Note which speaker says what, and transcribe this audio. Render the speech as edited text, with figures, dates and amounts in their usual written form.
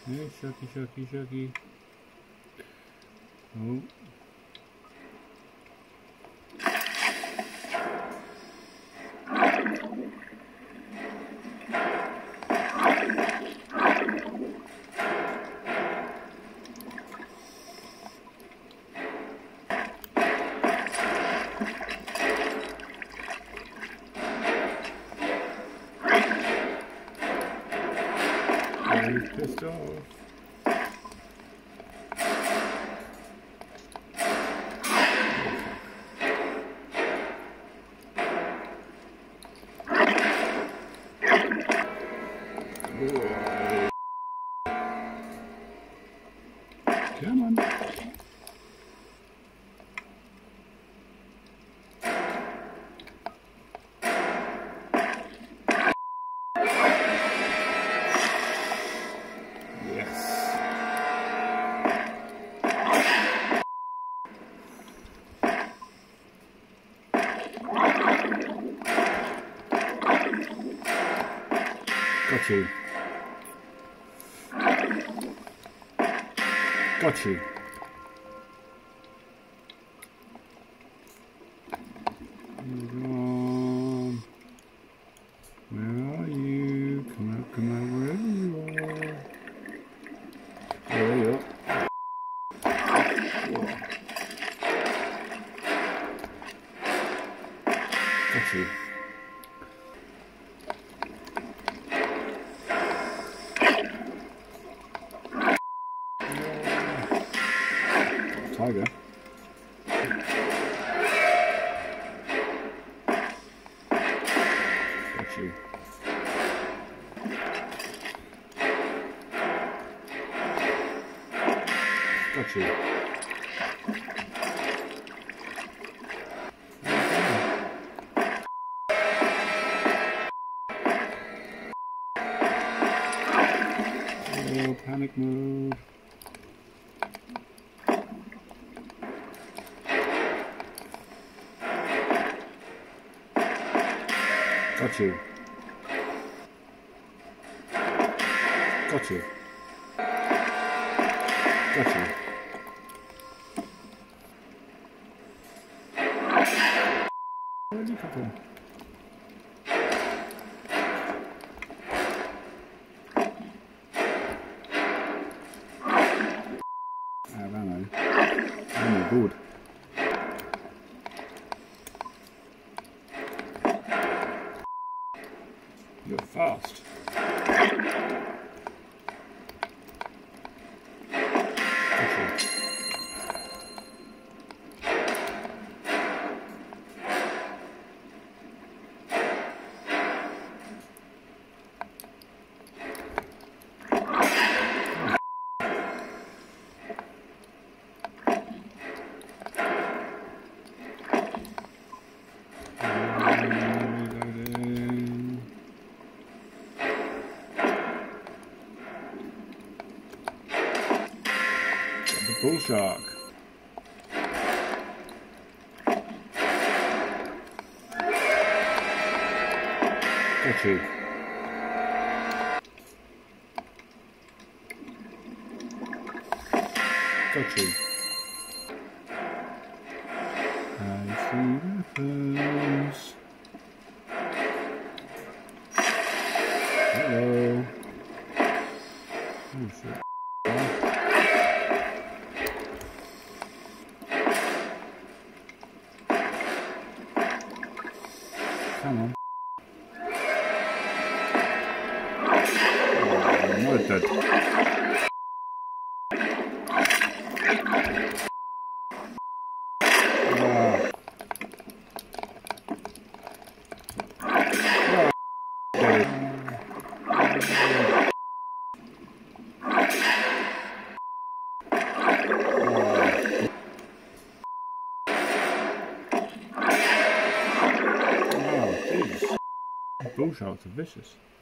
Speaker 1: Yeah, shucky, shucky, shucky. Oh. He's pissed off. Come on. Got you. Got you. Where are you? Come out, wherever you are. There you are. Got you. Tiger. Got you. Got you. Oh, panic mode. Got you. Got you. Got you. Where'd you come from? I don't know. I'm good. You're fast. Bull shark. Got you. Got you. I see weapons. Hello. Oh shit. Come on. Oh, I'm not dead. Bull sharks are vicious.